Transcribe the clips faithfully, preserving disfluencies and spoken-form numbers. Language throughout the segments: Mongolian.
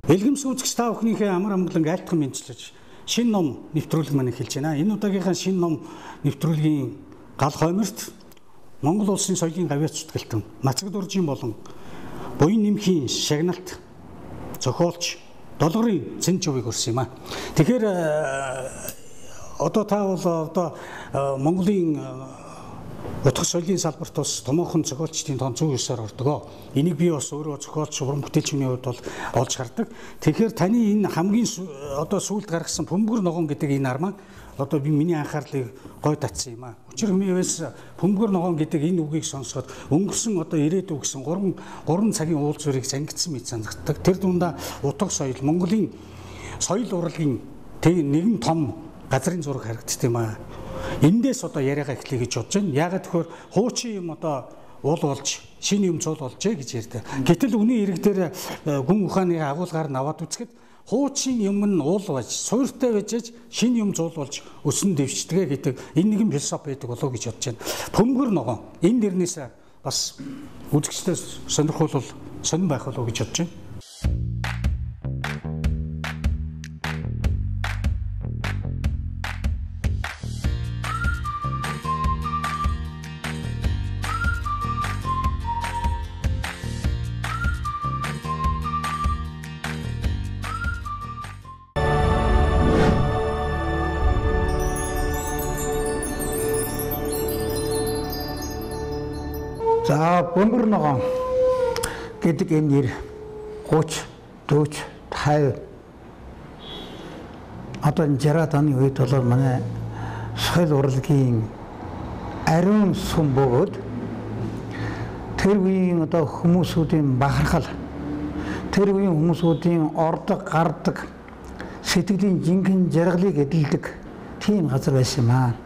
Элгэм сүүцгч та бүхнийхээ амар амгалан айлтхан мэдчилж шинэ ном нэвтрүүлэг маань эхэлж байна. Энэ удаагийнхаа шинэ ном нэвтрүүлгийн гал хойморт Монгол улсын соёлын гавьяач зүтгэлтэн Нацаг Дуржийн болон буян нэмхийн шагналт зохиолч Долгорын Цэнжовыг өрсөн юм а. Тэгэхээр одоо та бол одоо Монголын утга соёлын салбарт бас томоохон зохиолчдын тон зүүн ёсоор ордог. Энийг би бас өөрөө зохиолч уран бүтээлчний хувьд бол олж хардаг. Тэгэхээр таны энэ хамгийн одоо сүүлд гаргасан Бөмбөр ногоон гэдэг энэ армаа одоо би миний анхаарлыг гой татсан юм а. Учир хэмээвээс Бөмбөр ногоон гэдэг энэ үгийг сонсоход өнгөрсөн одоо ирээдүй гэсэн гурван цагийн уул зүрийг зангидсан мэт санагддаг. Тэр дундаа утга соёл, Монголын соёл урлагийн нэгэн том газрын зураг харагддаг юм а. Эндээс одоо яриагаа эхлэе гэж бодож байна. Яагаад тэгэхээр хуучин юм одоо уул болж, шинэ юм цуул болжээ гэж ярьдаг. Гэтэл үнийн ирэг дээр гүн ухааны агуулгаар наваад үзэхэд хуучин юм нь уул байж, суйртай байж шинэ юм цуул болж өсөн дэвшдэг гэдэг энэ нэгэн философи байдаг болов гэж бодож байна. Бөмбөр ногоон энэ нэрнээс бас үзэгчдээ сонирхолтой сонирн байх болов гэж бодож байна. За Бөмбөр ногоон гэдэг энэ нэр гуч, дүүч, тайв одоо жараад оны үед бол манай соёл урлагийн ариун сум бөгөөд тэр үеийн одоо хүмүүсүүдийн бахархал, тэр үеийн хүмүүсүүдийн ордог, гардаг, сэтгэлийн жинхэнэ жаргалыг эдэлдэг тийм газар байсан юм аа.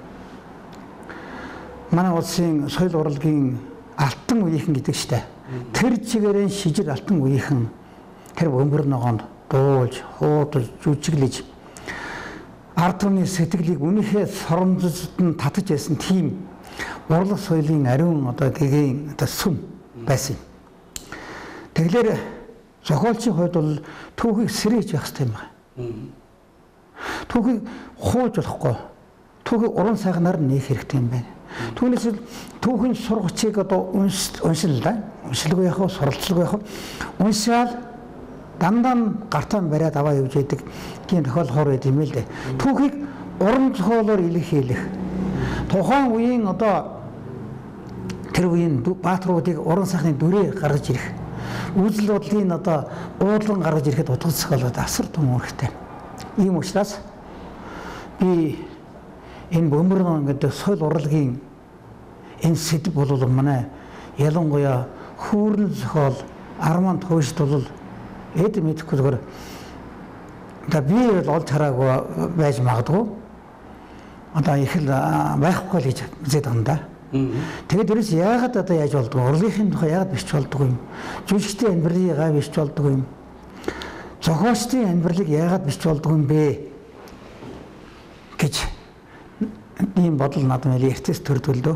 Манай улсын соёл урлагийн алтан үеийнхэн гэдэг штэ. Тэр чигээрэн шижиг алтан үеийнхэн тэр Бөмбөр ногоонд дуулж, хуудаж, жүжиглэж ард түмний сэтгэлийг үнэхээр соромжид нь татаж байсан тийм урлаг соёлын ариун одоо гэгийн одоо сүм байсан. Тэгэхээр зохиолчийн хувьд бол түүхийг сэрэж явах хэрэгтэй юм байна. Түүхийг хууж болохгүй. Түүхийг уран сайхнаар нээх хэрэгтэй юм байна. Түүнээс түүхийн сургачийг одоо уншил да. Уншилгүй яхав, суралцлгүй яхав. Уншаал дандаа гартаа бариад аваа явж яадаг тийм тохиол хор байд юм л дээ. Түүхийг уран зохиолоор илэрхийлэх. Тухайн үеийн одоо тэр үеийн баатруудыг уран сайхны дүрээр гаргаж ирэх. Үзэл бодлын одоо уудлан гаргаж ирэхэд утга зохиолоод асар том үүрэгтэй. Ийм учраас би энэ Бөмбөр ногоон гэдэг соёл урлагийн энэ сэдв бол манай ялангуяа хүүрэн зохиол арманд хөөшд бол эд мэдэхгүй зүгээр да би олж хараагүй байж магадгүй одоо их л байхгүй л гэж үзээд байгаа юм да. Тэгээд дээрээс яагаад одоо яаж болдгоо урлагийн тухай яагаад бичиж болдгоо юм жүжигчдийн амьдралыг яагаад бичиж болдгоо юм зохиолчдын амьдралыг яагаад бичиж болдгоо юм бэ гэж ийм бодол надад эртээс төрдөлдөө.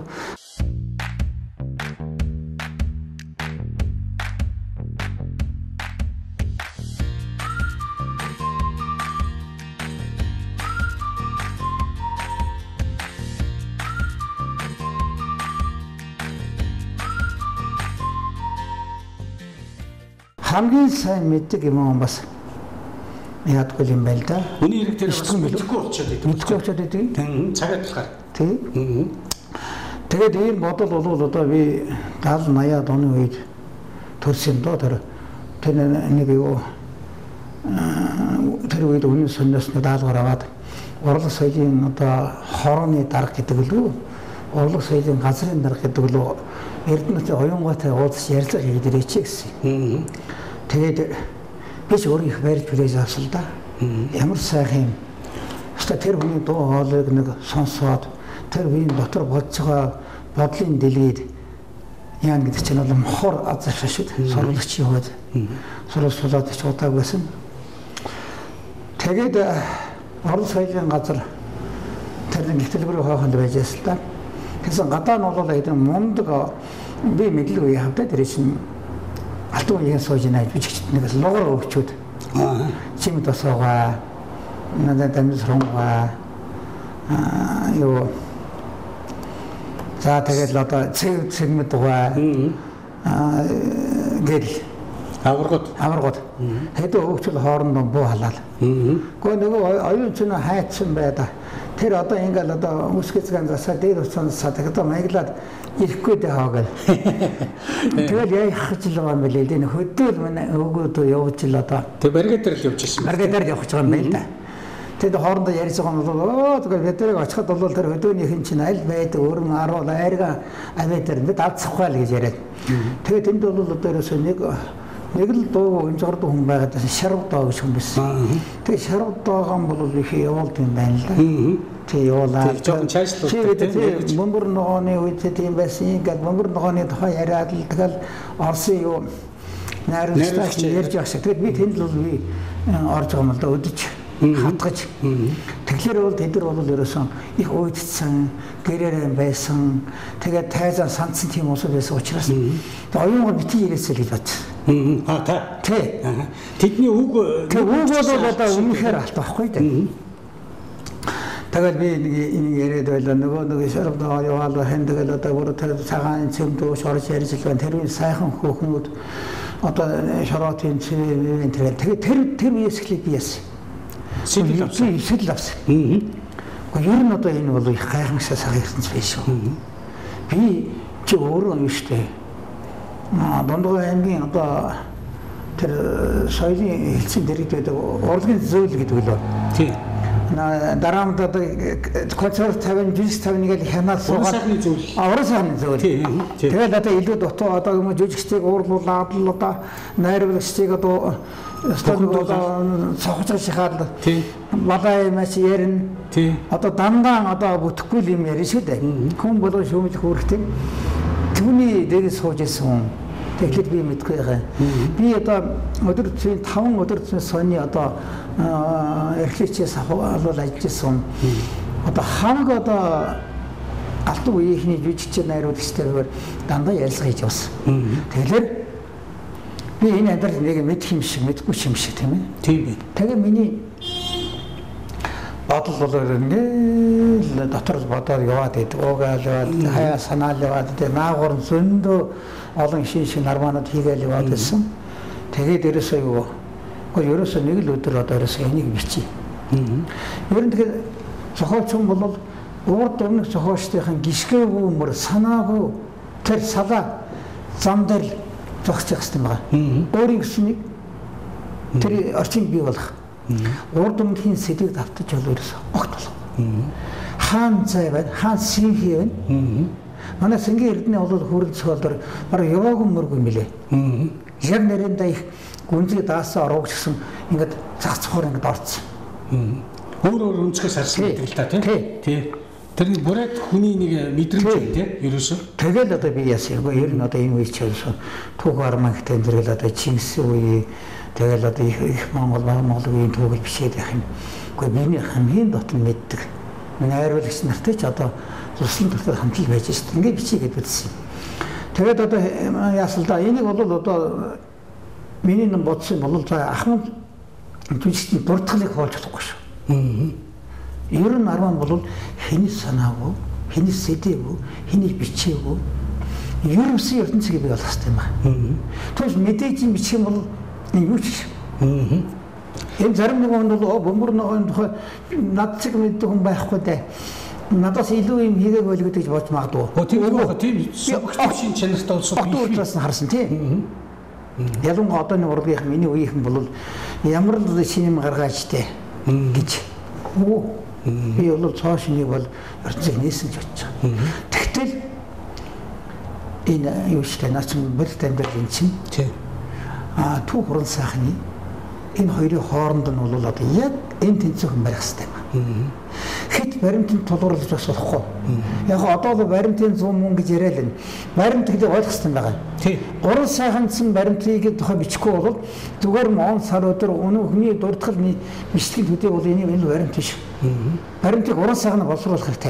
Хамгийн сайн мэддэг юм бас яадгүй юм байл да. Үний хэрэг дээр бас мэдхгүй болчиход идэв. Мэдхгүй болчиход идэв. Тийм. Цагаад болохоор. Тийм. Тэгээд ийм бодол бол одоо би даал наяад оны үед төрсөн доо тэр тэр нэг юу тэр үед үнэн сонноос даалгаар аваад урлаг соёлын одоо хорооны дарга гэдэг лүү урлаг соёлын газрын дарга гэдэг лүү Эрдэнэт оюунгаатай уулзч ярилцлага хийгээд ирээч гэсэн. Тэгээд би ч өөрөө их барьж хүлээж авсан л да. Ямар сайхан юм. Хэвээ тэр хүний дуу хоолойг нэг сонсоод тэр үеийн дотор бодж байгаа бодлын дэлгийд яа гэдэг чинь бол мохор азар шашид сурвалжчийн хувьд сурвалжлаад ч удааг байсан. Тэгээд урлаг соёлын газар тэр нэг хөтөлбөрийн хойхонд байж байсан л да. Тэгсэн гадаа нь бол эдгээр мундаг би мэдлэг үе хавтаа тэр чинь алтан үеийн сууж нэ жүжигчд нэгээс логоор өвчүүд Чим тосоога надад амьсронгаа юу за тэгээд одоо цэг цэгмэд угаа гэл аваргууд аваргууд хэдэн хөвчл хоорондоо буу халаал. Гэхдээ нөгөө оюун чинь хайцсан байда. Тэр одоо ингээл одоо үсгэцгэн засаа дээр уцаансаа тэгээд маяглаад ирэхгүй дагаа гэл. Тэгэл яа хаж л байгаа юм бэлээ. Энэ хөдөөл манай өгөөдөө явж л одоо. Тэг барига дээр л явж ирсэн. Барига дээр явж байгаа юм байна да. Тэгэд хоорондоо ярьж байгаа нь бол оо тэгэл бидэрийг очиход бол тэр хөдөөнийхэн чинь аль байдаг өрн аруул айрга аваа дээр бид авцахгүй л гэж яриад. Тэгээд тэнд бол одоо ерөөсөө нэг нэг л дуу энэ жорд хүн байгаад шарав доо гэж хүн байсан. Тэгээд шарав доогон бол их явуулд юм байна л да. Тэг явуулаа. Жохон чайслуулдаг тийм бөмбөр ногооны үед тийм байсан. Ингээд бөмбөр ногооны тухай яриад л тэгэл Орсын юу найруулагч ярьж байгаа шиг. Тэгээд би тэнд л би орж байгаа юм л да өдөж хатгаж. Тэгэхээр бол тэд нар бол ерөөсөн их уйдсан, гэрээрэн байсан. Тэгээд тайзан сандсан тийм уус байсан учраас оюун бити ирээсэй гэж бодсон. Аа та. Тэ. Тэдний үг тэг үг бол одоо өмнөхөр алт байхгүй дээ. Тэгээд би нэг яриад байлаа нөгөө нэг шарав доо яваал хэн тэгэл одоо бүр тэр цагаан цэм дөөш орж ярьж байгаа тэр сайхан хөөхнүүд одоо шороотын цэм тэр тэр тэр үеэсгэлээ би яасан. Сэтэл авсан. Сэтэл авсан. Аа. Ер нь одоо энэ бол их гайхамшигтай сахирсан биш үү? Би чи өөрөө юм штэ. Аа Дондгой аймгийн одоо тэр соёлын хэлцэн дэргэд байдаг урлагийн зөөл гэдэг лөө. Тийм. Дараамд одоо концерт тавин жижиг тавин гэж хянаад суугаад уран сайхны зөөл. Тэгээд одоо илүү дутуу одоо юм жижигчдийг уурлуулаад л одоо найруулагчдыг одоо цохож шахаад балай маш ярина. Одоо дандаа одоо бүтэхгүй юм ярина шүү дээ. Хүн болоо шүүмж хүрхтэй. Түүний дээрээс сууж исэн. Тэгэхээр би мэдгүй байгаа. Би одоо өдөр чинь таван өдөр чинь сони одоо эрхлэгчээс аваад ажилласан. Одоо хамаг одоо алтан үеийнхний жүжигч найруулагчдаар дандаа ярилцлага хийж явсан. Тэгэхээр би энэ амьдрал нэг мэдх юм шиг мэдгүй юм шиг тийм ээ. Тийм ээ. Тэгээ миний бодол бол ингээл дотор бодоод яваад байдаг. Уугаал хаяа санаал яваад тэгээ наагур зөндөө олон шин шин нарманууд хийгээл яваад байсан. Тэгээд ерөөсөө юу ерөөсөө нэг л өдөр одоо ерөөсөө энийг бичиж. Ер нь тэгээд зохиолч хүн бол урд өмнөх зохиолчдын гიშгээгүй мөр санаагүй тэр салаа зам дээр зогсчих хэвээр байгаа. Өөрийн гэснийг тэр орчин бий болох. Урд өмнөхийн сэдвийг давтаж бол ерөөсөө огт болох. Хаан цай байна, хаан синхи байна. Манай Сэнгийн Эрдэнэ бол хүрэл цогцолдор бараг яваагүй мөргүй мөлий. Яг нэрэндээ их гүнзгий даасаа орооч гэсэн ингээд цацхоор ингээд орцсон. Өөр өөр өнцгөөс харсан гэдэг л та тийм. Тийм. Тэр нэг бүрээд хүний нэг мэдрэмж юм тийм ерөөсөө. Тэгэл одоо би яасан юм. Ер нь одоо энэ үеч явсан. Түүх армагтай зэрэг одоо Чингис үе тэгэл одоо их Монгол Монголын түүхийг бичээд явах юм. Гэхдээ миний хамгийн дотор мэддэг. Найруулагч нартай ч одоо туслан дотор хамтлаг байж шүү дээ. Ингээд бичиж гээд үзсэн. Тэгээд одоо яасан л да энийг бол одоо миний нэг бодсон бол за ахмад жүжигчдийн дуртгалыг хоолж болохгүй шүү. Ер нь арван бол хэний санаагүй, хэний сэдвгүй, хэний бичээгүй ерөөсөн ертөнцийг бий болох хэрэгтэй юм байна. Тэгвэл мэдээж бичих юм бол юу ч энэ зарим нэг хүн бол бөмбөр ногоон тухай над чиг мэддэг хүн байхгүй дээ. Надаас илүү юм хийгээг байл гэж бодож магадгүй. Оо тийм үү? Тийм шин чанартай болсон би учраас нь харсан тийм. Ялангуяа одоо нэг урлагийнх миний үеийнхэн бол ямар л шинэ гаргаач дээ гэж. Оо би бол цааш нэг бол ертөнцийг нээсэн ч бодож байгаа. Тэгтэл энэ юу ч танаас бүрт амьдрал чинь тийм. Аа түүх уран сайхны энэ хоёрын хооронд нь бол одоо яг энэ тэнцвэрхэн барих хэрэгтэй байна. Хэд баримтанд тулгуурлаж бас болохгүй. Яг одоо л баримтын сум мөн гэж яриад байна. Баримт гэдэг ойлгох хэрэгтэй байгаа. Тийм. Уран сайханцсан баримтыг тухай бичихгүй бол зүгээр моон сар өдөр өнөө хүний дурдгал бичлэгийн төдий бол энэ энэ баримт биш. Баримтыг уран сайхнаар боловсруулах хэрэгтэй.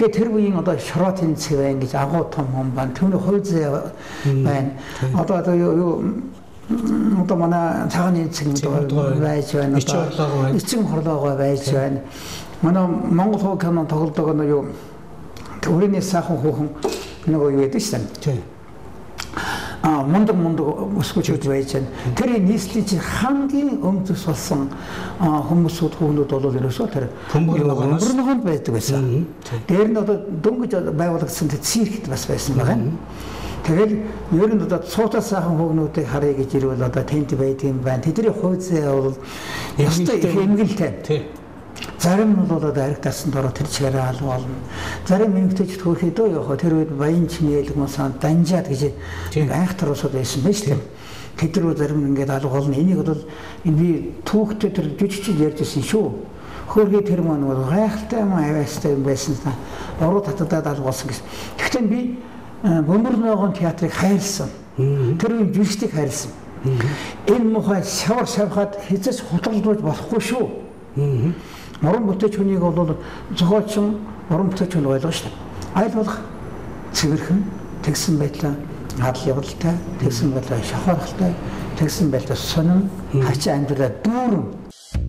Тэгээ тэр үеийн одоо шороо тэнцээ байна гэж агуу том хүн байна. Түүний хойзээ байна. Одоо одоо юу одоо манай цагааны эцэг байж байна. Эцэг хорлоогоо байж байна. Манай Монгол хуу кино тоглодог нь юу төрөний сайхан хүүхэн нөгөө юу гэдэг чинь. Тийм. А мундаг мундаг өсгөж байж байна. Тэр нийслэлийн чинь хамгийн өмдөс болсон хүмүүсүүд хүүхнүүд бол ерөөсөө тэр бөмбөрнөгөнд байдаг байсан. Дээр нь одоо дөнгөж байгуулагдсан циркт бас байсан байгаа. Тэгэл ер нь одоо цуутаа сайхан хүүхнүүдийг харъя гэж ирвэл одоо тэнд байдаг юм байна. Тэдний хойзээ бол ястай их эмгэлтэй. Зарим нь бол одоо аригтаасан дороо тэр чигээр алга болно. Зарим эмэгтэйчд хөөхөдөө явах тэр үед баян чинээлэг мосaan данжаад гэж айхтар усуд байсан байж тийм. Тэд рүү зарим ингээд алга болно. Энийг бол би түүхтэй тэр жүжигчид ярьжсэн шүү. Хөргий тэр маань бол гайхалтай юм аваастай юм байсан та. Уруу татагдаад алга болсон гэсэн. Гэхдээ би Бөмбөрнөгөөний театрыг хайрлсан. Тэр үеийн жүжигчдийг хайрлсан. Энэ мухай шавар шавхад хязгаарч хутгалдуулж болохгүй шүү. Уран бүтээч хүнийг бол зохиолчин уран бүтээч хүн ойлгож шүү. Айл болох цэвэрхэн тэгсэн байдлаа хадал явдалтай, тэгсэн байдлаа шахаархалтай, тэгсэн байдлаа сонин хачаа амьдралаа дүүрэн.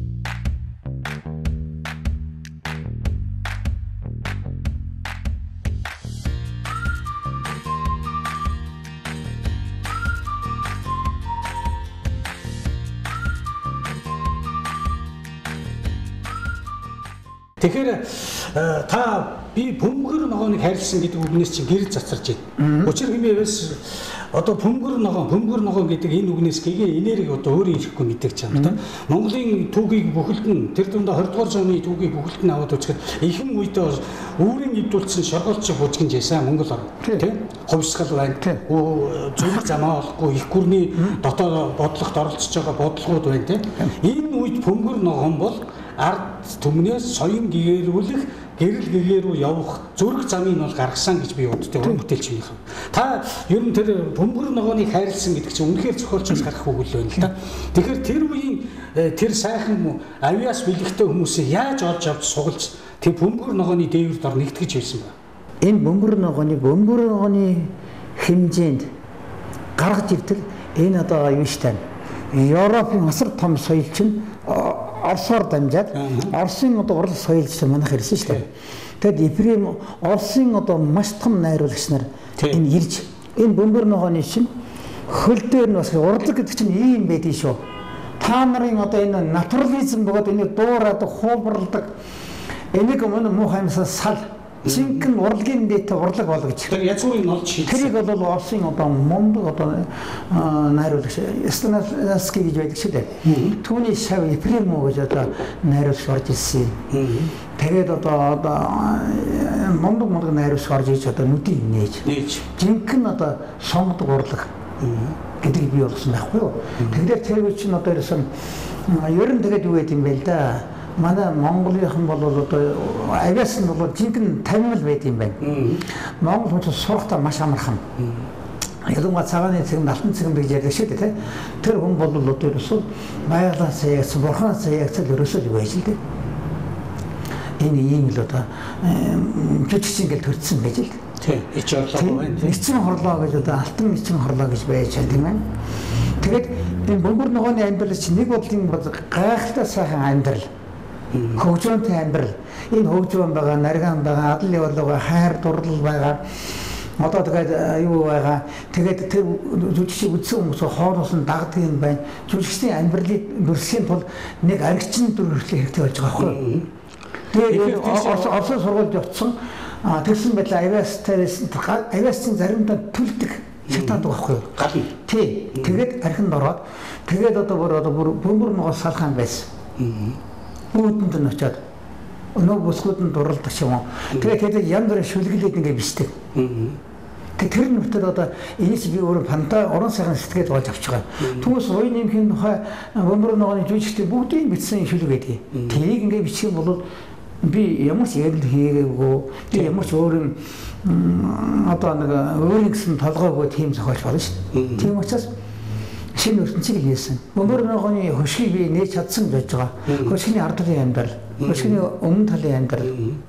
Тэгэхээр та би бөмбөр ногооныг хайрлсан гэдэг үгнээс чинь гэр цацарч байна. Учир хэмээвээс одоо бөмбөр ногоон, бөмбөр ногоон гэдэг энэ үгнээс гэгээ энерги одоо өөрөө ирэхгүй мэддэг ч юм да. Монголын түүхийг бүхэлдэн тэр дундаа хоёр дугаар зууны түүхийг бүхэлдэн аваад үзэхэд ихэнх үед өөрийн нэвдүүлсэн шоргоолч бүжгэнж ясан Монгол орн тийм хувьсгал байна. Зүрх замаа болохгүй их гүрний дотоод бодлогот оролцож байгаа бодлогууд байна тийм. Энэ үед бөмбөр ногоон бол ард түмнээс соён гэгэрүүлэх гэрэл гэгээ рүү явах зүрх замыг бол гаргасан гэж би боддог уран бүтээлч юм. Та ер нь тэр бөмбөр ногооныг хайрлсан гэдэг чинь үнэхээр зохиолчоос гарах үг л байна л да. Тэгэхээр тэр үеийн тэр сайхан авиас бэлэгтэй хүмүүсээ яаж олж авч сугалж тэр бөмбөр ногооны дээвэрд ор нэгтгэж байсан бэ? Энэ бөмбөр ногооны бөмбөр ногооны хэмжээнд гаргаж иртэл энэ одоо юу штэ Европын асар том соёл чинь Оросоор дамжаад Оросын одоо урлаг соёлч манайх ирсэн шүү дээ. Тэгэд Ефрем Оросын одоо маш том найруулагч нар энэ ирж энэ бөмбөр ногооны чинь хөл дээр нь бас урлаг гэдэг чинь ийм байдгийг шүү. Та нарын одоо энэ натурализм бөгөөд энэ дуурайдаг хуубарладаг энийг өмнө муухай юмсаа сал жинхэнэ урлагийн дэйтэй урлаг болгож. Тэр язгуурыг олж хийсэн. Тэрийг бол Оросын одоо мундаг одоо найруулагч Станиславский гэж байдаг шүү дээ. Түүний шав Ефремов гэж одоо найруулагч орж ирсэн. Тэгээд одоо одоо мундаг мундаг найруулагч орж ирж одоо нүдийг нээж. Жинхэнэ одоо сонгодог урлаг гэдэг бий болсон байхгүй юу? Тэгэхээр тэр үе чинь одоо ерөөсөн ер нь тэгээд юу гэдэг юм бэ л да. Манай Монголынхан бол одоо авиас нь бол жинхэнэ тамил байд юм байна. Монгол хүмүүс сурахтаа маш амархан. Ялангуяа цагааны цэгэн, алтан цэгэн гэж ярьдаг шүү дээ. Тэр хүн бол одоо ерөөсөө баялаас ягц, бурханаас ягц л ерөөсөө юу байж л дээ. Энэ ийм л одоо жүжигчин гэл төрсөн байж л. Тийм. Ич орлоо байна. Эцэн хорлоо гэж одоо алтан эцэн хорлоо гэж байж байгаа тийм ээ. Тэгээд энэ бөмбөр ногооны амьдрал чинь нэг бодлын гайхалтай сайхан амьдрал. Хөгжөөнтэй амьдрал. Энэ хөгжөөн байгаа, нарийн байгаа, адал явуулга, хайр дурлал байгаа. Одоо тэгээд юу байгаа. Тэгээд тэр жүжигчийг үзсэн хүмүүс хоороос нь дагдаг юм байна. Жүжигчдийн амьдралыг дүрсхийн тулд нэг аригчин дүр хүртэл хэрэгтэй болж байгаа байхгүй юу? Тэгээд Оросын сургуульд явцсан тэгсэн байдлаа авиастайс авиастын заримдаа төлдөг шатаад байгаа байхгүй юу? Гал. Тий. Тэгээд архинд ороод тэгээд одоо бүр одоо бүр бөмбөр ногоос салхан байсан. Бүгдэнд нь очиад өнөө бүсгүүд нь дурлдаг юм уу. Тэгээд тэгээд янз бүрийн шүлгэлээд ингээ бисдэг. Тэгээд тэр нүртэл одоо энэс би өөрөө фанта орон сайхан сэтгэл болж авч байгаа. Түүнээс уян нэмхийн тухай бөмбөр ногооны жүжигчдийн бүгдийг бичсэн шүлэг байдаг. Тэрийг ингээ бичих юм бол би ямар ч ярил хийгээгүй. Би ямар ч өөр юм одоо нэг өөрийн гэсэн толгойгоо тийм зохиолч болно шүү дээ. Тийм учраас шинэ ертөнцийг хийсэн. Бөмбөр ногооны хөшгийг би нээж чадсан гэж байгаа. Хөшгийн ард талын амьдрал, хөшгийн өмнө талын амьдрал.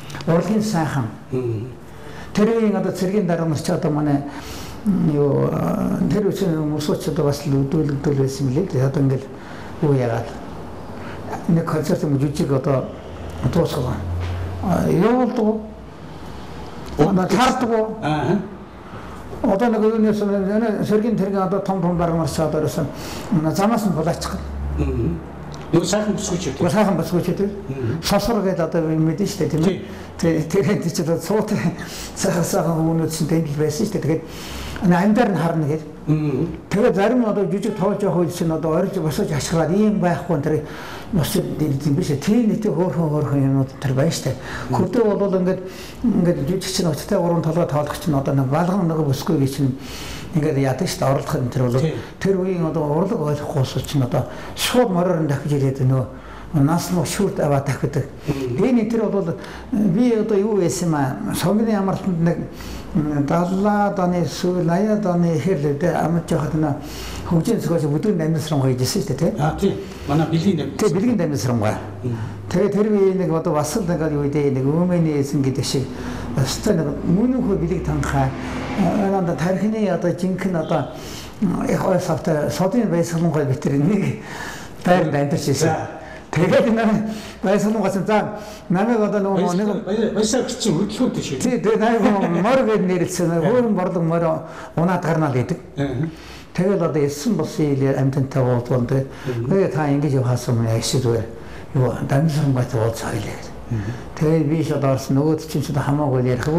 урлагийн сайхан. Тэрийн одоо цэргийн дарга нар ч одоо манай юу тэр үсэн хүмүүсч одоо бас л өдөөлөгдөл байсан мөлий. Одоо ингээл юу яагаад нэг концерт мужиг одоо дуусгаа. Явуулдаг. Одоо таардаг. Аа. Одоо нэг юунаас сэргийн тэргийн одоо том том дарга нар ч одоо ерөөсөн замаас нь булаачих. Юу сайхан бүсгүйч үү? Сайхан бүсгүйч үү? Сосор гэдэг одоо мэдэн штэ тийм ээ. Тэр тэр ч одоо цууд сайхан сайхан хүмүүст чинь тэмдэл байсан штэ. Тэгээд амьдаар нь харна гэдэг. Тэгээд зарим одоо жижиг тоож явах үйл чинь одоо орж босож ашиглаад ийм байхгүй тэр бас тийм биш. Тийм нийт хөөрхөн хөөрхөн юмуд тэр байна штэ. Хөдөө бол ингээд ингээд жижиг чинь очтой гурван толгой тоолох чинь одоо нэг балган нэг бүсгүй чинь ингээд яадаг шүү дээ орлох энэ тэр бол тэр үеийн одоо урлаг ойлгохгүйс чинь одоо шууд мороор нь дахиж ирээд нөгөө нас нь шүрд аваа дахидаг. Энэ тэр бол би одоо юу байсан маа сонгны амралтанд нэг даллаад оны сүүл аяад оны ихэрлээ амж яхад нэ хөгжийн цогоос бүдүүн амьсран гоёжсэн шүү дээ тий. А тий. Манай бэлгийн амьсран. Тий бэлгийн амьсран гоо. Тэгээ тэр үе нэг одоо бас л нэг юу дээ нэг өмөний эсэн гэдэг шиг өстой нэг мөнх бэлэг танхаа анда тархины одоо жинхэнэ одоо их ойсавта содын байсгалан гой битэр нэг байранд амьдарч ирсэн. Тэгээд энэ байсгалан гойсон за намайг одоо нөгөө нэг байсаг чинь хөдөлгөөнтэй шүү. Тий тэгээд намайг мор гээд нэрэлсэн хөөрөн борлог мор унаад гарнаа л гэдэг. Тэгээд одоо эссэн босын амьтантай уулзван тэгээд та ингэж яваасан юм яа шийдвэр юу дамжсан бат уулзаа хэлээ. Тэгээд би шууд орсон нөгөөд чинь ч хамаагүй ярих.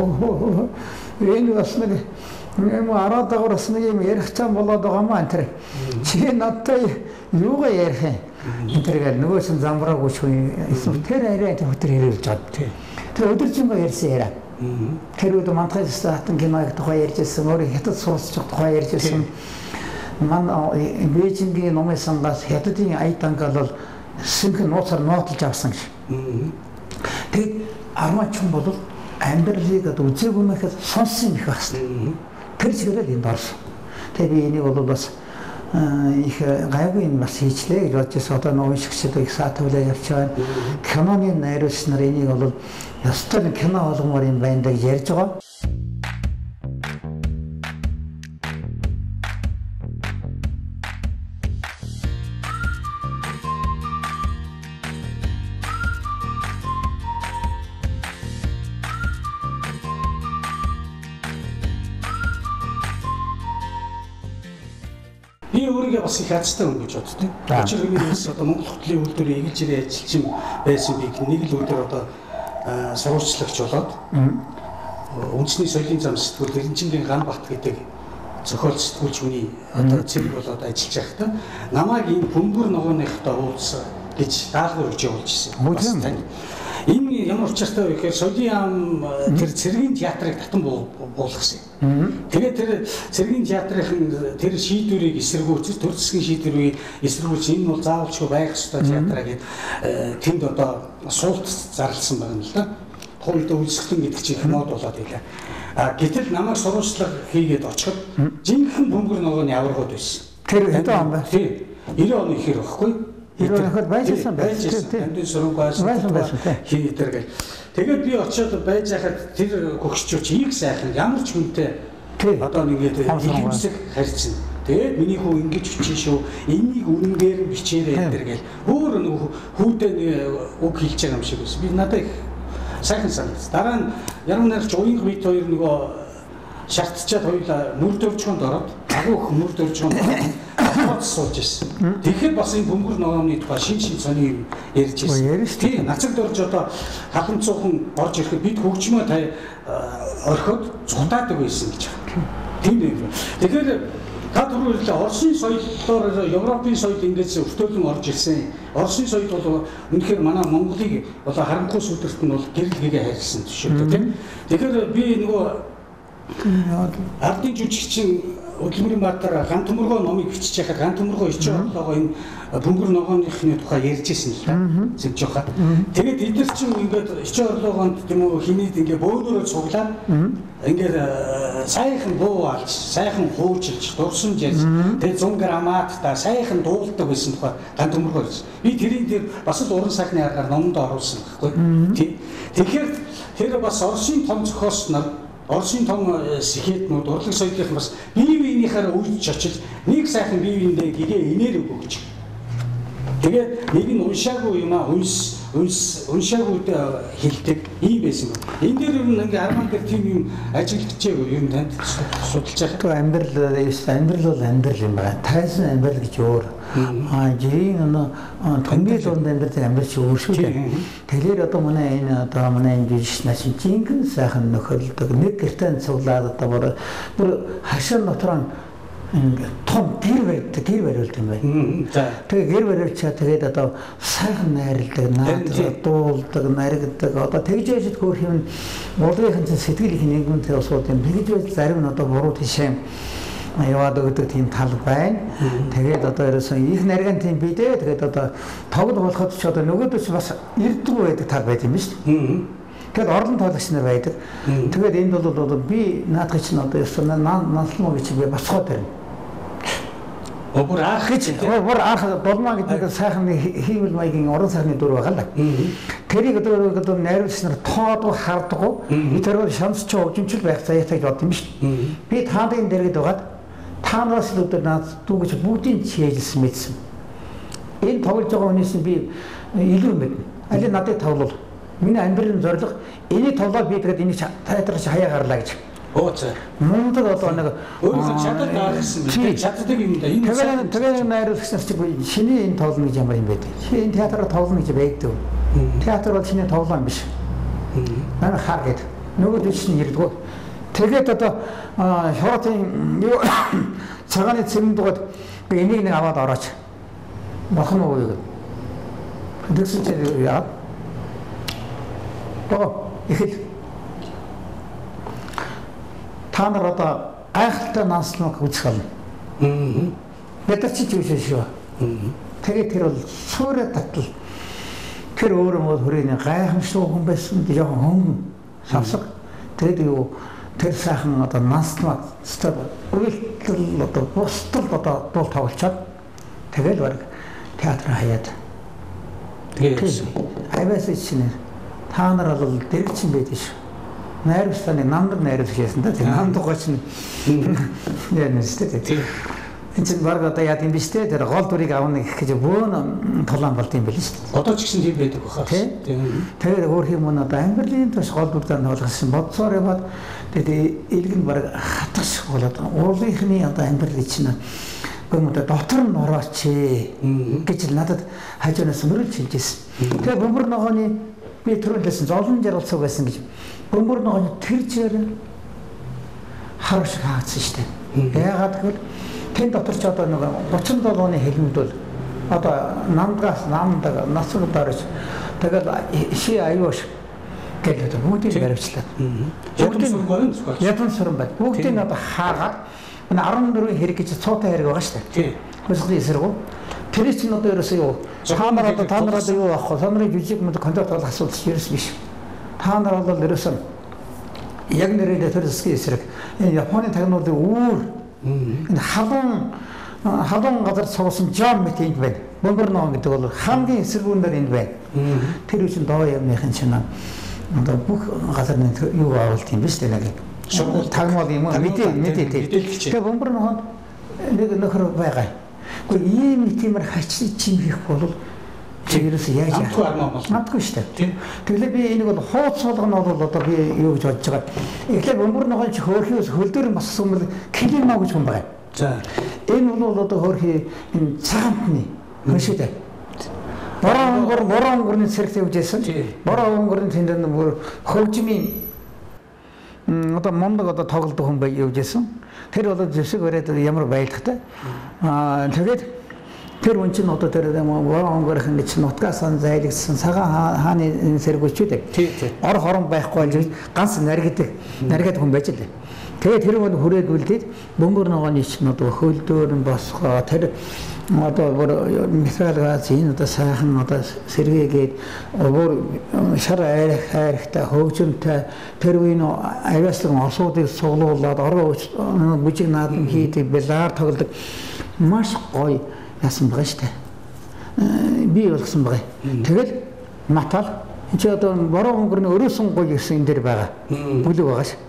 Энэ бас нэг юм араа дагаас нэг юм ярих цаан болоод байгаа маа энэ. Чи надтай юугаа ярих юм? Энэ тэргээл нөгөөс нь замбраагүй шүү. Эсвэл тэр арай тэр хөтөр хэрэлж чад. Тэр өдөржингөө ярьсан яриа. Тэр үед Монтреалс хатан киног тухай ярьжсэн, өөрөө хятад суралцж тухай ярьжсэн. Ман Бээжингийн номын сангаас хятадын аятангал бол синхэн нууцаар нууцлж авсан гэж. Тэгээд армачин бол амьдралыг одоо үзээгүй мэхэд сонсон их байна. Тэр чигээр энд орсон. Тэгээд би энийг бол бас их гайгүй юм бас хийчлээ гэж бодож одоо нөө шигчд их саатуулаа явж байгаа. Киноны найруулагч нар энийг бол ястал кино болгомоор юм байна гэж ярьж байгаа. Би өөрийгөө бас их хацтай хүн гэж боддог. Учир нь бас одоо Монгол хөтлийн үйлдвэрийн эгэлж ирээ ажиллаж байсан би нэг л өдөр одоо сурвалжлагч болоод үндэсний соёлын зам сэтгүүл Эренчингийн Ганбат гэдэг зохиол сэтгүүлч хүний одоо цэрэг болоод ажиллаж байхдаа намайг энэ бөмбөр ногооныхтой уулз гэж даалгавар өгч явуулж ирсэн. Энэ ямар учиртай вэ гэхээр соёлын ам тэр цэргийн театрыг татан буулгасан. Тэгээд тэр цэргийн театрын тэр шийдвэрийг эсэргүүцэж төр засгийн шийдвэрийг эсэргүүцэж энэ бол заавалчгүй байх ёстой театраа гэд тэнд одоо суулт зарласан байна л да. Тухайд үйлчлэн гэдэг чинь их мод болоод байлаа. А гэтэл намайг сурвалжлага хийгээд очиход жинхэнэ бөмбөр ногооны аваргууд байсан. Тэр хэдэн он бэ? Тий. девяносто оны ихэр багхгүй. Ирүүнэхэд байжсэн байсан. Амьд сургууль байсан. Хий тэр гэл. Тэгээд би очиод байж хахад тэр хөгшчүүч их сайхан ямар ч хүнтэй одоо нэгээд хэлэмсэг харьцсан. Тэгээд миний хүү ингэж хүчин шүү. Энийг үнэнгээр бичээрэй тэр гэл. Өөр хүүдээ үг хэлж байгаа юм шиг байсан. Би надад их сайхан санагдсан. Дараа нь яруу найрагч уянга бит хоёр нөгөө шаардчаад хоёулаа мөр дөрвчөнд ороод агуух мөр дөрвчөнд ороод сууж ирсэн. Тэгэхээр бас энэ бөмбөр ногооны тухай шин шин сони юм ярьж ирсэн. Тийм нацагд орж одоо халамцуухан орж ирэхэд бид хөгжмөө тай орхиод цутаадаг байсан гэж байна. Тийм юм. Тэгэхээр та түрүүлээ Оросын соёлоор Европын соёл ингэж өвтөөлөн орж ирсэн. Оросын соёл бол үнэхээр манай Монголыг болоо харанхуй сүдэрт нь бол гэрэл хийгээ хайрлсан шүү дээ тийм. Тэгэхээр би нөгөө Ардын жүжигчин Удалмирын Баатар Ган төмөргөө номыг бичиж яхад Ган төмөргөө ичээ орлогоо энэ бөмбөр ногооныхны тухай ярьж ирсэн л да. Зөвж яхад. Тэгээд эдгээр чинь ингээд ичээ орлогоонд тийм үү хинээд ингээд бөөнөрөө цуглаад ингээд сайхан буу алж, сайхан хуучилж, дурсамж ярьж, тэгээд зун граммат та сайхан дуулдаг байсан тухай Ган төмөргөө ярьж. Би тэрийн дээр бас л уран сайхны аргаар номонд оруулсан байхгүй. Тэгэхээр тэр бас Оросын том зохиолч нар Оросын том сэхэтнүүд урлаг соёлын бас бие биенийхээ үйлч очиж нэг сайхан бие биендээ гэгээ инээр өгөөч. Тэгээд нэг нь уншаагүй юм аа унс унс уншаагүйд хэлдэг ийм байсан юм. Энэ дээр ер нь ингээ арман дээр тийм юм ажиллаж байгаа юм танд судалж байгаа. То амьдрал амьдрал бол амьдрал юм байна. Тайсан амьдрал гэж өөр. Аа жирийн нөө томьёо донд амьдрал амьдрал чи өөр шүү дээ. Тэгэхээр одоо манай энэ одоо манай энэ жишнаас жинхэнэ сайхан нөхөрлөдөг нэг гэртэн цуглаад одоо бүр бүр хашаа дотроо том гэр барьдаг гэр бариулт юм байна. Тэгээ гэр бариулчаа тэгээд одоо сайхан найрладаг, наад дуулдаг, наригддаг одоо тэгж яжид хөөх юм урлагийнхан сэтгэл их нэгэн тэр усууд юм. Тэгж байж зарим нь одоо буруу тишээ яваад өгдөг тийм тал байна. Тэгээд одоо ерөөсөн их нарийн тийм бидээ тэгээд одоо тоглох болоход ч одоо нөгөөдөөс бас ирдэггүй байдаг тал байт юм биш үү? Тэгээд орлон тоглогч нар байдаг. Тэгээд энд бол одоо би наадах чинь одоо ёсоо наалмаа гэж би босгоод байна. Өөр арах гэж өөр арах болмаа гэдэг сайхан хийвэл маягийн орон сайхны дүр байгаа л да. Тэрийг одоо одоо найруулагч нар тоодоо хардгуу. Би тэрээр шанс ч өвжимчл байх заяатай бодсон юм биш. Би таадын дэргэд байгаад таанаас л өдөр наад дүүгэж бүгдийн чийлсэн мэдсэн. Энэ тоглож байгаа хүнээс би илүү мэднэ. Алин надад тоглол. Миний амьдралын зорилго энийг тоглоод би тэгээд энийг театрч хаяа гарлаа гэж. Оо цаа. Мундаг одоо нэг өөрөө чаддаг гаргасан би чаддаг юм да. Энэ тэгээд тэгээд найруулагч нар чи шиний энэ тоглоно гэж ямар юм бэ? Чи энэ театраар тоглоно гэж байдаг. Театр бол шиний тоглоом биш. Манай хар гээд нөгөө дэвшин ирдгүү. Тэгээд одоо хороотын юу цагааны цэвэн дугаад би энийг нэг аваад орооч. Бахан уу юу гэдэг. Тэгсэн чи яа. Оо их та нар одоо гайхалтай наасныг үзэх болно. Аа. Бид ч ч биш шүү. Тэгээд тэр бол суурэ татал. Тэр өөрөө мод хүрээний гайхамшиг хүн байсан. Жохон хөнгөн савсаг. Тэгээд юу тэр сайхан одоо наасныг стад үйлдэл одоо бусдал одоо дуул тоглолцоод тэгэл баг театр хаяад. Тэгээд айвас чинь та нар бол дэрэгчин байдаг шүү. Найруулагчны намдаг найруулагч байсан да. Тэр намдаг гоч нь яа нэстэй. Энэ чинь баг одоо яа гэм биш те. Тэр гол дүрийг авна гэх гэж бөөн толон болд юм байл шүү дээ. Одоо ч гэсэн тийм байдаг баха. Тийм. Тэгээд өөр юм уу одоо амьдралын туш гол дүрдээ тоглосон бодсоор яваад тэгээд илгэн баг хатгах болоод уулынхны одоо амьдрал чинь бөмбөр дотор нь орооч гэж надад хажуунаас мөрөлж хэлжсэн. Тэгээд бөмбөр ногооны би төрөлсөн золон жаргалцаг байсан гэж бөмбөр ногооны тэр чигээр хар шиг хаагдсан шүү дээ. Яагаад гэвэл тэн дотор ч одоо нэг гучин долооны хэлмүүд бол одоо намдгаас намдаг насруу дарж тэгэл ши аюуш гэдэг бүгдийг баривчлаа. Бүгдийн сургууль ядан суран байд. Бүгдийг одоо хаагаад арван дөрвөн хэрэг гэж цуутай хэрэг байгаа шүү дээ. Хөсгөлийн эсрэг. Тэр чинь одоо ерөөсөө юу та нар одоо та нар одоо юу авах вэ? Та нарын жижиг мэд контакт бол асуудал ерөөс биш. Та нар бол ерөөсөө яг нэрээ тэр хэсгийн эсрэг. Энэ Японы тагнуулын үүр энэ халуун халуун газар суусан жам мэт энд байна. Бөмбөр ногоон гэдэг бол хамгийн эсрэгүүнээр энд байна. Тэр үчин доо ямныхын чинь одоо бүх газар нэг юу авалт юм биш үү нэг. Шууд тагнуул юм мэдээ мэдээ тийм. Тэгээ бөмбөр ногоон нэг нөхөр байгаа. Гэхдээ ийм тиймэр хачны чим хийх бол чигээрээс яаж яах вэ? Надгүй шүү дээ. Тэгэлээ би энийг бол хууц суулгана бол одоо би юу гэж бодож байгаа. Эхлээд бөмбөр ногоон чи хөөрхөөс хөлдөр боссон бол климаа гэж хүн байгаа. За. Энэ бол одоо хөөрхий энэ цагаантны хүн шүү дээ. Бороо өнгөр бороо өнгөрний цэрэгтэй үжсэн. Бороо өнгөрний тэнд бүр хөгжмийн одоо мондог одоо тоглолт хүн бай явжсэн. Тэр бол зэвсэг өрөөд ямар байлгатай. Аа тэгээд тэр хүн чинь одоо тэр бороо өнгөрөх ингэ чинь нутгаас зайлгсан цагаан хааны сэргүүчүүд ор хорон байхгүй болж ганц наригдаг наригад хүн байж лээ. Тэгээ тэр нэг хүрээд үлдээд бөмбөр ногооны чинь одоо хөлдөөр нь босгоо тэр одоо бүр метал газ энэ одоо сайхан одоо сэргээгээд бүр шар айрах айрахтай хөгжимтэй тэр үеийн авиаслаг орсуудыг суглуулад ороо бүжиг наадам хийдэг балаар тоглодог маш гоё яасан байгаа шүү дээ. Би болгосон байгаа. Тэгэл натал энэ ч одоо бороо өнгөрний өрөөсөн гоё гэсэн энэ дэр байгаа. Бүлэг байгаа ш.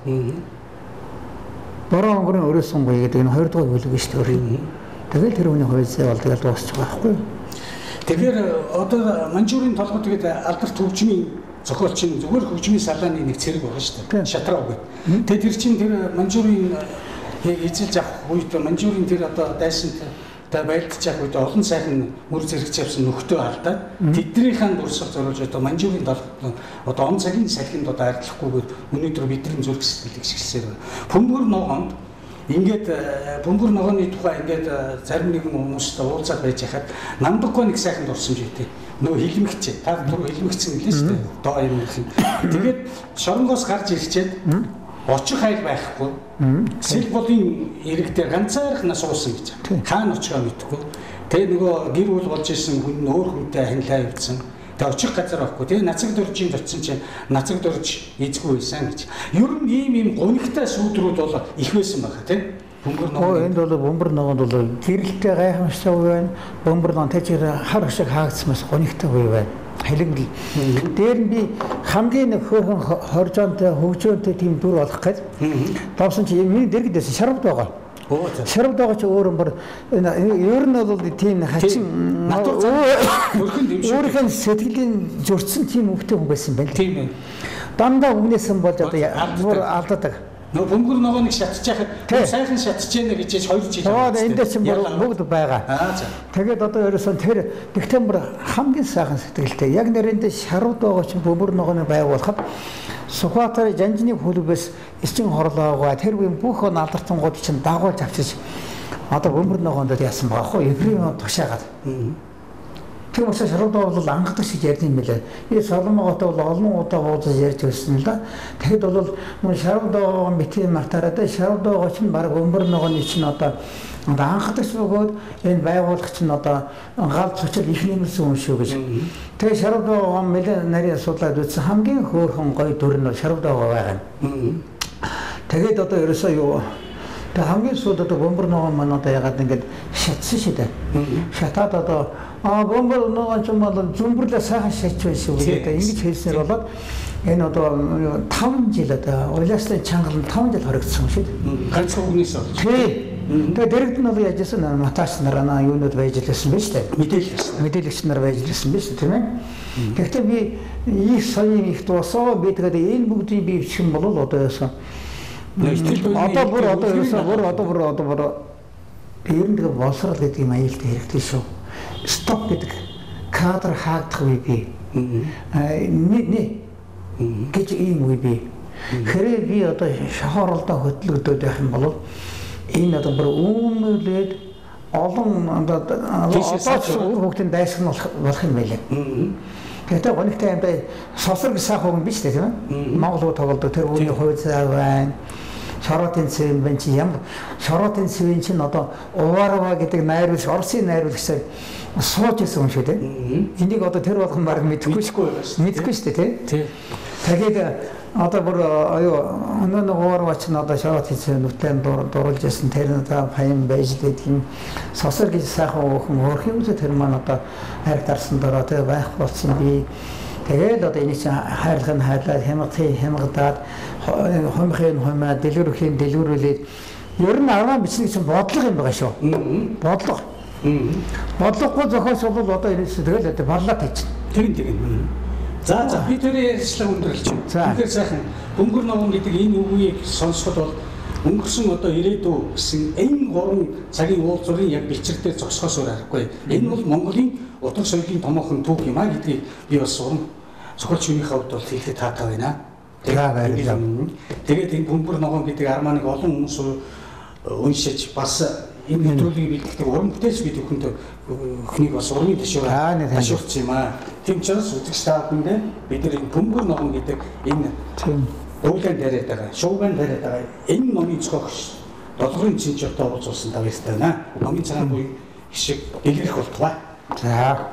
Бороо өнгөрний өрөөсөн гоё гэдэг энэ хоёр дахь бүлэг шүү дээ. Тэгэл тэр хүний хувьцаа бол тэгэл дуусчих байхгүй. Тэгэхээр одоо манжуурын толгой тэгээд алдарт хөгжмийн зохиолч нь зүгээр хөгжмийн салааны нэг цэрэг байгаа шүү дээ. Шатраа үгүй. Тэгээд тэр чинь тэр манжуурын эзэлж авах үед манжуурын тэр одоо дайсант та байлдаж явах үед олон сайхан мөр зэрэгч явсан нөхдөө алдаад тэднийхэн дурсах зориулж одоо манжуурын толгой одоо он цагийн салхинд одоо арилахгүйгээр өнөөдөр бидний зүрх сэтгэлийг шигшсээр байна. Бөмбөр ногоонд ингээд бөмбөр ногооны тухай ингээд зарим нэгэн хүмүүстэй уулзаад байж хахад намдаггүй нэг сайхан дурсамж өгдөө. Нөгөө хилмигч та түр хилмигцэн гэлээ шүү дээ. Доо юм их. Тэгээд шоронгоос гарч ирчээд очих хайл байхгүй. Сэлболын ирэг дээр ганцаархнаа суусан гэж. Хаана очихоо мэдэхгүй. Тэгээ нөгөө гэр бүл болж исэн хүн өөр хүнтэй ханилаа явуулсан. Тэгээ очих газар байхгүй. Тэгээ нацаг дөржийн очсон чинь нацаг дөрж эзгүй байсан гэж. Ер нь ийм ийм гунигтай сүүдрүүд бол их байсан байгаа тийм. Бөмбөр ногоо. Энд бол бөмбөр ногоонд бол гэрэлтэй гайхамштай үе байна. Бөмбөр ногоо тэр хар шиг хаагдсмаас гунигтай үе байна. Хэлэнгэл. Дээр нь би хамгийн нэг хөөрхөн хоржоонтой хөгжөөнтэй тийм дүр олох гэж. Тавсан чи миний дэргэдээс шарвд байгаа. Шарвд байгаа чи өөр юм ер нь бол тийм хачин өөрийнх нь сэтгэлийн зөрчсөн тийм өвгтэй хүн байсан байл. Тийм ээ. Дандаа үгнээсэн болж одоо бүр алдаадаг. Нөө бөмбөр ногооныг шатчихад сайхан шатчихээнэ гэж хоёр жил. Аа эндээс чинь бүгд байгаа. Аа за. Тэгээд одоо ерөөсөн тэр декембер хамгийн сайхан сэтгэлтэй. Яг нэрэндээ шарвд байгаа чинь бөмбөр ногооны байгуулахад Сүхбаатарын жанжны хөлбөөс эсчин хорлоогоо тэр үеийн бүх алдартангууд чинь дагуулж авчиж одоо бөмбөр ногоонд яасан байгаа хөө еврейм тушаагаад. Тэр учраас шарвд бол ангадаг шиг ярьж юм билээ. Би Соломоготой бол олон удаа уулзаж ярьж байсан л да. Тэгэхэд бол мөн шарвд мэтийн мартаараа шарвд байгаа чинь баг бөмбөр ногооны чинь одоо ангадаг бөгөөд энэ байгуулагч нь одоо гал цочил их нэмсэн юм шүү гэж. Тэгээ шарвд байгаа мэлэн нарийн судлаад үзсэн хамгийн хөөрхөн гоё дүр нь шарвд байгаа байгаа. Тэгээд одоо ерөөсөө юу тэг хамгийн сүүлд одоо бөмбөр ногоон маань одоо ягаад ингэж шатсан шүү дээ. Шатаад одоо а бөмбөр ногоон ч юм бол зүмбэрлээ сайхан шатж байсан шүү гэдэг. Ингэж хэлснээр болоод энэ одоо таван жил одоо улаасны чангалан таван жил хоригдсон шүү дээ. Ганцхан үгнээс болж. Тий. Тэгээ дэрэгд нь бол яаж яасан маташ нараа юунууд байж лсэн биз дээ. Мэдээлэгч. Мэдээлэгч нар байж лсэн биз дээ тийм ээ. Гэхдээ би их соён их дуусаа би тэгээд энэ бүгдийг би бичих бол одоо яасан одоо бүр одоо ерөөсөө бүр одоо бүр одоо бүр ер нь тэгээ боловсрал гэдэг юм аюултай хэрэгтэй шүү. Стоп гэдэг кадр хаагдах үе би. Нэ нэ гэж ийм үе би. Хэрэг би одоо шахааралдаа хөтлөгдөд байх юм бол энэ одоо бүр үүмлээд олон одоо одоо хүүхдийн дайсан болох юм байлаа. Гэтэ гонигтай юм бай сосрог сайхан хүн биш үү тийм ээ. Монголоо тоглодог тэр үеийн хувьцаа байна. Шороотын цэвэн бэн чи ямар шороотын цэвэн чинь одоо Уварова гэдэг найруулагч Оросын найруулагчаар сууж исэн юм шүү дээ. Энийг одоо тэр болгон баг мэдэхгүй шүү. Мэдэхгүй шүү дээ тий. Тэгээд одоо бүр аюу өнөө нэг Уварова ч одоо шороотын цэвэн нүтэн дуруулж исэн тэр надаа файм байж гэдэг юм сосор гэж сайхан уухан өөрх юм зөв тэр маань одоо хайр дарсан дараа тэг байх болсон би. Тэгээд одоо энэ чинь хайрлах нь хайрлаад хямгахын хямгадаад хумхын хумаа дэлгэрхийн дэлгэрүүлээд ер нь арга бичний чинь бодлого юм байгаа шүү. Бодлого. Бодлогогүй зохиолч бол одоо энэ чинь тэгэл одоо барлаад хийж. Тэгин тэгин. За за би тэрийн ярьцлага өндөрлж байна. Тэгэхээр сайхан бөмбөр ногоон гэдэг энэ үгийг сонсоход бол өнгөрсөн одоо ирээдүй гэсэн энэ гурван цагийн уулзрын яг бичрэлээр зогсохоос өөр аргагүй. Энэ бол Монголын утга соёлын томоохон түүх юм а гэдгийг би бас уран зохиолчны хувьд бол хэлэхэд таатай байна. Тэгээд энэ бөмбөр ногоон гэдэг арманыг олон хүмүүс уншиж бас энэ нэвтрүүлгийг бэлтгэдэг уран бүтээлч бид бүхэнд өхнийг бас урмын ташуугаар ташуулсан юм а. Тийм ч бас үзэгч та бүхэндээ бид нар энэ бөмбөр ногоон гэдэг энэ Дуулан дээрээ байгаа, шууган дээрээ байгаа энэ номын зохиогч долгорын чинчтэй уулзсан тавьяастай байна. Номын цагаан буй шиг дэлгэрэх болтугай. За.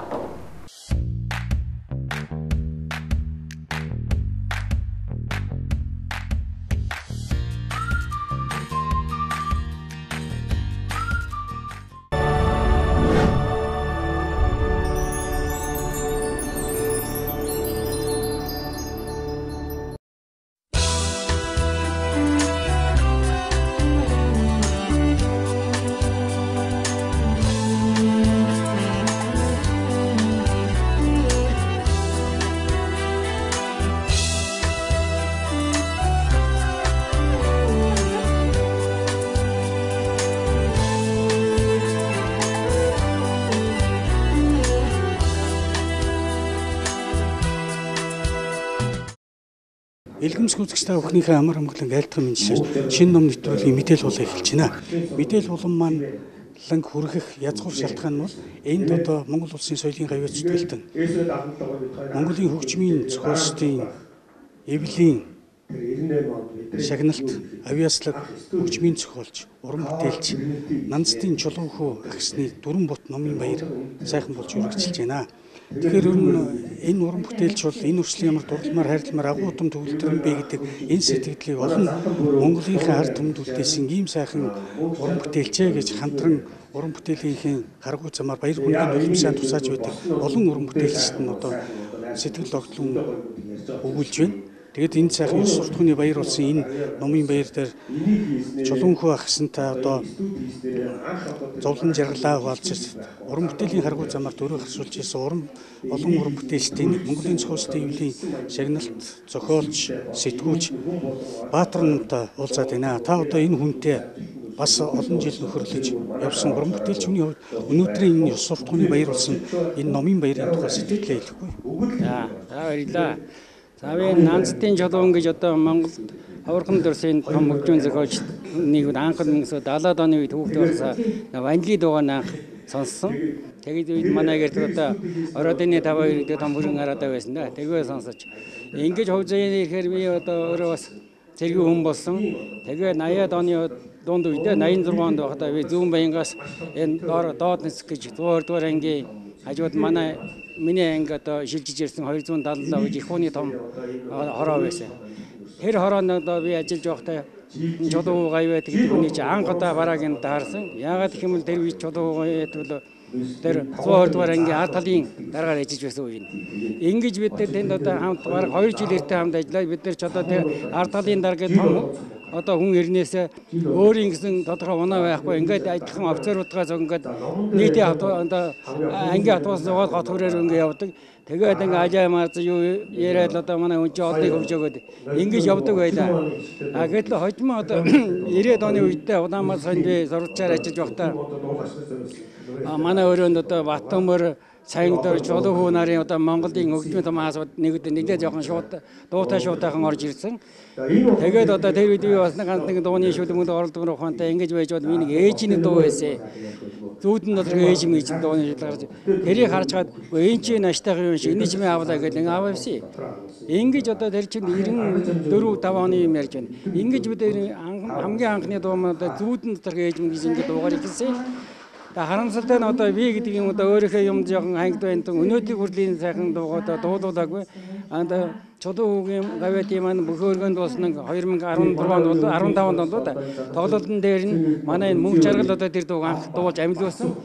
Илгэмсэх үзэгчтэй бүхнийхээ амар амгалан айлтгын мэдээлэл шинэ ном нэвтрүүлгийн мэдээлэл болоо эхэлж байна. Мэдээлэл болон маань ланг хүргэх язгуур шалтгаан нь бол энд одоо Монгол улсын соёлын гавьяа зүтгэлтэн Монголын хөгжмийн зохиолчдын эвлийн шагналт авьяаслаг хөгжмийн зохиолч уран бүтээлч Нанцдын чулуун хөө агсны дөрвөн бут номын баяр сайхан болж үргэлжилж байна. Тэгэхээр энэ уран бүтээлч бол энэ өрслийн ямар дурдмаар хайрламар агуу том төгөлдрөн бэ гэдэг энэ сэтгэлийг олон Монголынхаа ард түмэнд үлдээсэн ийм сайхан уран бүтээлчээ гэж хамтран уран бүтээлийнхээ харгуй замаар баяр хүндэнд улимсаа тусааж байдаг олон уран бүтээлчд нь одоо сэтгэл огтлон өгүүлж байна. Тэгэд энэ сайхан ёс суртахууны баяр болсон энэ номын баяр дээр чулуунхөө ахсантай одоо зовлон жаргалаа хуваалцаж уран бүтээлийн харгуй замаар дөрөв харсуулж ирсэн уран олон уран бүтээлчдийн нэг Монголын зохиолчдын эвлийн шагналт зохиолч сэтгүүлч Баатар нунтай уулзаад байна. Та одоо энэ хүнтэй бас олон жил нөхөрлөж явсан уран бүтээлч хүний хувьд өнөөдрийн энэ ёс суртахууны баяр болсон энэ номын баярын тухай сэтгэлээ хэлэхгүй. За баярлалаа. За би Нанцдын чулуун гэж одоо Монголд хавархан дөрсийн том хөгжмийн зохиолч нэг анхан даалаад оны үед хүүхдээ байхсаа ванили дуугаа анх сонссон. Тэгээд үед манай гэрт одоо оройдны таваа ирээд том хөрөнгө хараатай байсан да. Тэгээ сонсож. Ингэж хөвзөөний ихээр би одоо өөрөө бас зэрэг хүн болсон. Тэгээ наяад оны дунд үедээ найман зургаан онд байхдаа би зүүн баянгаас энэ доод нэс гэж зургаар дугаар ангийн хажууд манай миний анги одоо шилжиж ирсэн хоёр зуун дадлаа гэж их хүний том хороо байсан. Тэр хороонд одоо би ажиллаж байхдаа чулуу гавьяа гэдэг хүний чи анх одоо барааг энэ таарсан. Яагаад гэх юм бол тэр үе чулуу гавьяа гэвэл тэр зургаар дугаар ангийн ард талын дараагаар ажиллаж байсан үе. Ингэж бид тэнд одоо хамт бараг хоёр жил эртээ хамт ажиллаа. Бид нар ч одоо тэр ард талын дараагийн том одоо хүн ирнээсээ өөрийн гэсэн тодорхой унаа байхгүй ингээд адилхан офицеруудгаас ингээд нийтийн одоо ангийн автобус зугаал гот хүрээр ингээд явдаг. Тэгээд ингээд ажаа марз юу яриад одоо манай хүн чинь олдыг хөвж өгöd ингэж явдаг байлаа. А гэтэл хожим одоо ирээд оны үедээ Улаанбаатар сонд би сурвалжаар ажиллаж байхдаа манай өрөөнд одоо Батмөр сайн дээр чулуу хүү нарын одоо Монголын хөгжмийн том хаасууд нэгд нэгдээ жоохон шууд дуутай шуудайхан орж ирсэн. Тэгээд одоо тэр үед би бас ганц нэг дууны шүлмэнд оролддог ухаантай ингэж байж бод миний ээжийн дуу байсан. Зүүдэн дотор ээж мэж дууны шүлмээр тэрийг харж хаад энэ чинь наштайх юм шиг энэ чимээ авлаа гэдэг аваа явсан. Ингэж одоо тэр чинь девяносто четыре five оны юм ярьж байна. Ингэж бид хамгийн анхны дуу маань одоо зүүдэн дотор ээж мэж ингэж дуугаар ихсэн. Харамсалтай нь одоо би гэдэг юм одоо өөрийнхөө юм жоохон хангид байна. Өнөөдрийн хүрлийн сайхан дуугаа дуулуулаагүй. Анда чулуугийн гавьяатын маань бөхөөргөнд болсон two thousand fourteen онд фифteen онд одоо тоглолтын дээр нь манай энэ мөнх жаргал одоо тэр дууг анх дуулж амилуулсан.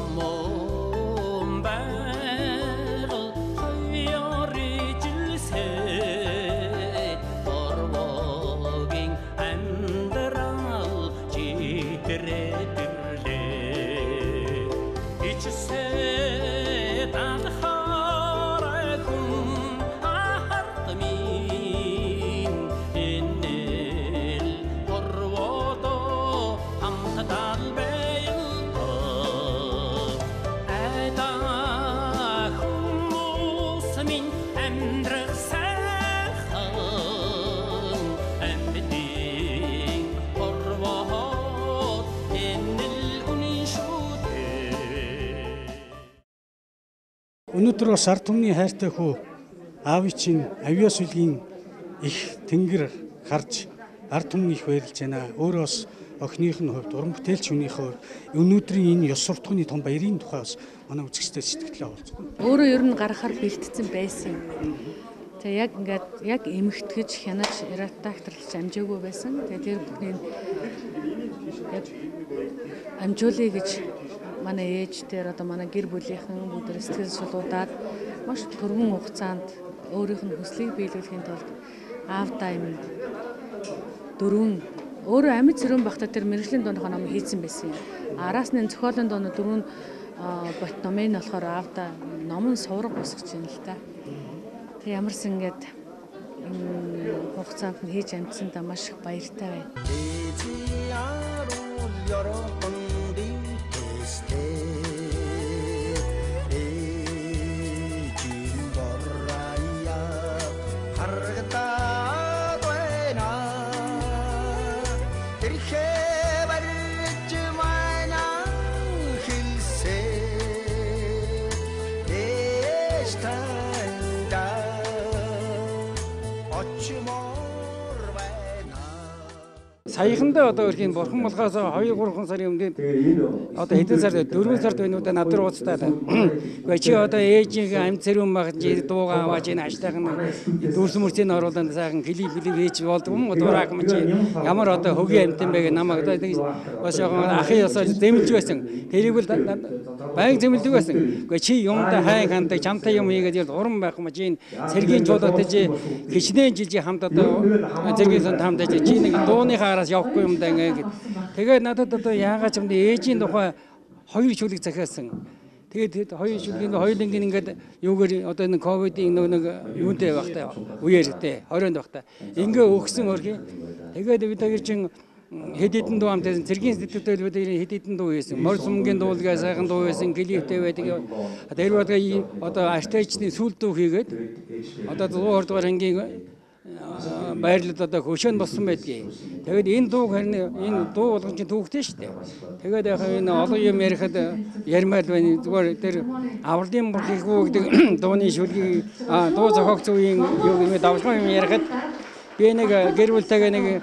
Өнөөдөр бас ард түмний хайртай хүү аавын чинь авьяас үлгийн их тэнгэр гарч ард түмэн их баярлж байна. Өөрөө бас охиных нь хувьд, уран бүтээлч хүнийх хувьд өнөөдрийн энэ ёс суртахууны том баярын тухай бас манай үзэгчтэй сэтгэлээ олцгоо. Өөрөө ер нь гаргахаар бэлтгэсэн байсан. Тэгээ яг ингээд яг эмхтгэж хянаж редакторлж амжаагүй байсан. Тэгээ тэр бүхнийг яг амжуулъя гэж манай ээж дээр одоо манай гэр бүлийнхэн бүгд сэтгэл сулуудаад маш түргэн хугацаанд өөрийнх нь хүслийг биелүүлэхийн тулд аавдаа юм дөрвөн өөрөө амьд зэрүүн багтаа тэр мэрэгжлийн дууныхаа ном хийсэн байсан юм. Араас нь зохиолын дууны дөрвөн бот номын болохоор аавдаа ном нь сувраг босгож байна л та. Тэг ямарсан ингээд хугацаанд нь хийж амжсандаа маш их баяртай байна. Саяхандаа одоо өрхийн бурхан болохоос хоёр гурван сарын өмнө одоо хэдэн сар дөрвөн сард байнуудаа над руу ууцтаад. Гэхдээ чи одоо ээжийнхээ амт цэрүүн багт дуугаа аваад энэ аштайхан дүүрс мөрцийн оруулаад сайхан клип клип хийж болдгоо юм дуурайх юм чи ямар одоо хөгийн амт юм бэ гэ намайг одоо бас яг ахын ёсоор зэмлж байсан. Тэрийг л баян зэмлдэг байсан. Гэхдээ чи юмдаа хайн хандаг чамтай юм хийгээд уран байх юм чи цэргийн чуулгад чи хичнээн жил хамт одоо цэргийн сан хамт чи нэг дууныхаа явахгүй юм даа ингээд. Тэгээд надад одоо яагаад ч юм дэ ээжийн тухай хоёр шүлэг захиасан. Тэгээд хоёр шүлгийн хоёулангийн ингээд юугаар одоо энэ ковидын нэг юунтэй багтаа үеэр тэ хорионд багтаа. Ингээ өгсөн өрхий. Тэгээд бид хоёр чин хэд хэдэн дуу хамтаа цэргийн сэтгэлтэй бид хэд хэдэн дуу хийсэн. Морь сумгийн дуулгаа сайхан дуу хийсэн, клиптэй байдаг. Тэр бодгоо одоо артистчны сүүл дуу хийгээд одоо дугаар дугаар ангийн баярлалд одоо хөшөөнд болсон байдгийг. Тэгээд энэ дуу харин энэ дуу болгон чинь түүхтэй шүү дээ. Тэгээд яг энэ олон юм ярихад ярмаал байна. Зүгээр тэр авралын бурх их үү гэдэг дууны шүлгийг дуу зохиогч үеийн юу юм давшгүй юм ярихад би нэг гэр бүлтэйгээ нэг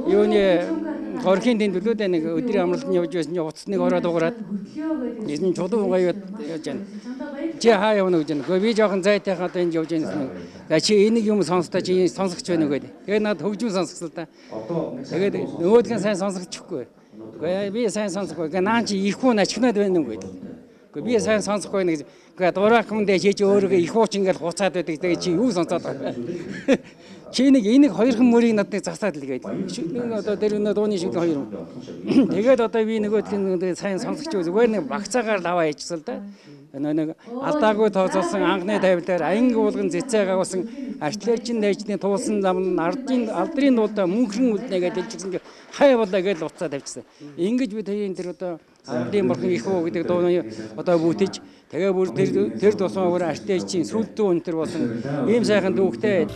юуны горхийн тэнд төлөөдөө нэг өдрийн амралт нь явж байсан чинь уцсныг ороод уураад энэ чулуу гаяад явж байна. Чи хаа явна гэж байна. Гэхдээ би жоохон зайтайхаа одоо энд явж байна. За чи энийг юм сонсдоо чи сонсогч байна уу гэдэг. Тэгээд надад хөгжим сонсгосоо та. Тэгээд нөгөөдгөө сайн сонсогдчихгүй. Гэхдээ би сайн сонсохгүй. Гэхдээ наа чи их хүн ачхнаад байна уу гэдэг. Гэхдээ би сайн сонсохгүй нэг гэхдээ дурах юм дэ чи өөрийгөө их ууч ингээл хуцаад байдаг. Тэгээд чи юу сонсоод байгаа. Чи нэг энийг хоёрхан мөрийг надад засаад л гээд. Одоо тэр өнөө дууны шиг хоёр. Тэгээд одоо би нөгөөдгөө сайн сонсогч зүгээр нэг багцаагаар лаваа хийчихсэн л да. Нэг алдаагүй тооцоолсон анхны тавилаар анги уулган зэцээ гавсан артлерчин дайчны туулсан зам нь ардын алдрын дуудаа мөнхрөн үлднэгээд хэлчихсэн чинь хай болоо гэж уцаа тавьчихсан. Ингэж бид хоёрын тэр одоо ардын бурхан их үү гэдэг дууны одоо бүтэж тэгээ бүр тэр тэр тусмаа өөр артистийн сүлдүү өнтер болсон ийм сайхан дүүхтэй.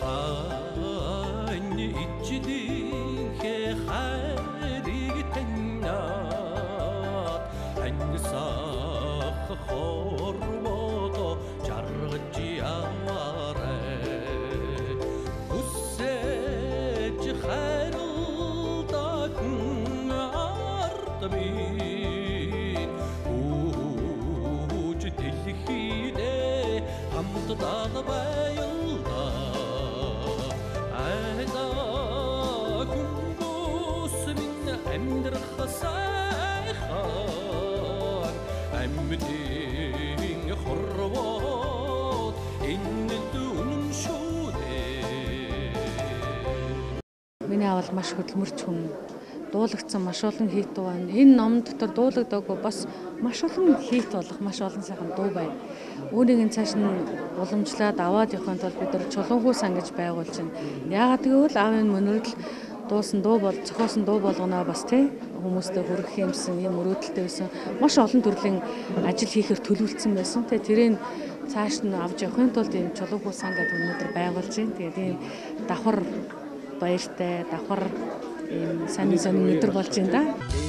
Миний авал маш хөдөлмөрч хүн дуулагдсан маш олон хийт дуу байна. Энэ ном дотор дуулагдаагүй бас маш олон хийт болох маш олон сайхан дуу байна. Үүнийг энэ цааш нь уламжлаад аваад явахын тулд бид нар чулуунхүү сан гэж байгуулж байна. Яагаад гэвэл аавын мөнөрлөл дуусан дуу бол зохиосон дуу болгоноо бас тий хүмүүстэй хүргэх юмсан юм өрөөдөлтэй байсан. Маш олон төрлийн ажил хийхээр төлөвлөсөн байсан. Тэ тэрийг цааш нь авч явахын тулд энэ чулуунхүү сан гэдэг өнөөдөр байгуулж байна. Тэгээд ийм давхар баяртай давхар ийм сайн сайн өдөр болж байна да.